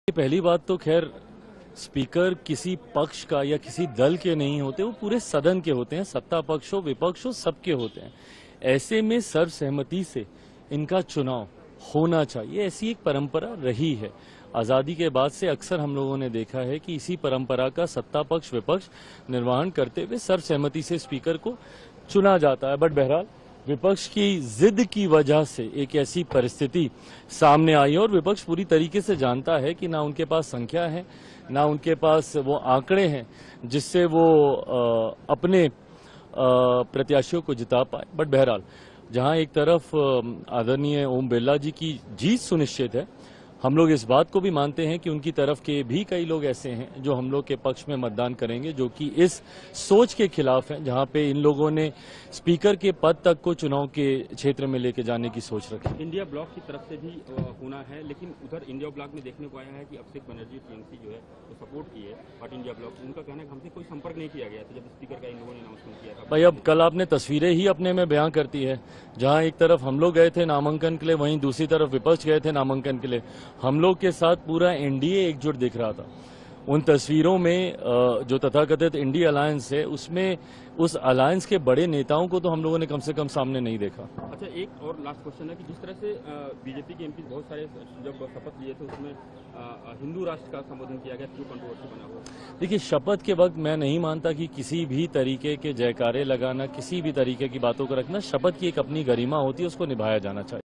पहली बात तो खैर स्पीकर किसी पक्ष का या किसी दल के नहीं होते, वो पूरे सदन के होते हैं। सत्ता पक्ष हो विपक्ष हो सबके होते हैं। ऐसे में सर्वसहमति से इनका चुनाव होना चाहिए, ऐसी एक परंपरा रही है। आजादी के बाद से अक्सर हम लोगों ने देखा है कि इसी परंपरा का सत्ता पक्ष विपक्ष निर्वहन करते हुए सर्वसहमति से स्पीकर को चुना जाता है। बट बहरहाल विपक्ष की जिद की वजह से एक ऐसी परिस्थिति सामने आई है और विपक्ष पूरी तरीके से जानता है कि ना उनके पास संख्या है, ना उनके पास वो आंकड़े हैं जिससे वो अपने प्रत्याशियों को जिता पाए। बट बहरहाल जहां एक तरफ आदरणीय ओम बिरला जी की जीत सुनिश्चित है, हम लोग इस बात को भी मानते हैं कि उनकी तरफ के भी कई लोग ऐसे हैं जो हम लोग के पक्ष में मतदान करेंगे, जो कि इस सोच के खिलाफ हैं जहां पे इन लोगों ने स्पीकर के पद तक को चुनाव के क्षेत्र में लेके जाने की सोच रखी। इंडिया ब्लॉक की तरफ से भी होना है, लेकिन उधर इंडिया ब्लॉक में देखने को आया है कि अभिषेक बनर्जी टीएमसी जो है वो सपोर्ट की है, बट इंडिया ब्लॉक उनका कहना है कि हमसे कोई संपर्क नहीं किया गया था जब स्पीकर का इन लोगों ने अनाउंसमेंट किया था। भाई अब कल आपने तस्वीरें ही अपने में बयां करती है, जहां एक तरफ हम लोग गए थे नामांकन के लिए, वहीं दूसरी तरफ विपक्ष गए थे नामांकन के लिए। हम लोग के साथ पूरा एनडीए एकजुट दिख रहा था। उन तस्वीरों में जो तथाकथित इंडी अलायंस है, उसमें उस अलायंस के बड़े नेताओं को तो हम लोगों ने कम से कम सामने नहीं देखा। अच्छा, एक और लास्ट क्वेश्चन है कि जिस तरह से बीजेपी के एमपी बहुत सारे जब शपथ लिए थे उसमें हिंदू राष्ट्र का संबोधन किया गया, क्यों कंट्रोवर्सी बना हुआ? देखिए, शपथ के वक्त मैं नहीं मानता कि किसी भी तरीके के जयकारे लगाना, किसी भी तरीके की बातों को रखना, शपथ की एक अपनी गरिमा होती है, उसको निभाया जाना चाहिए।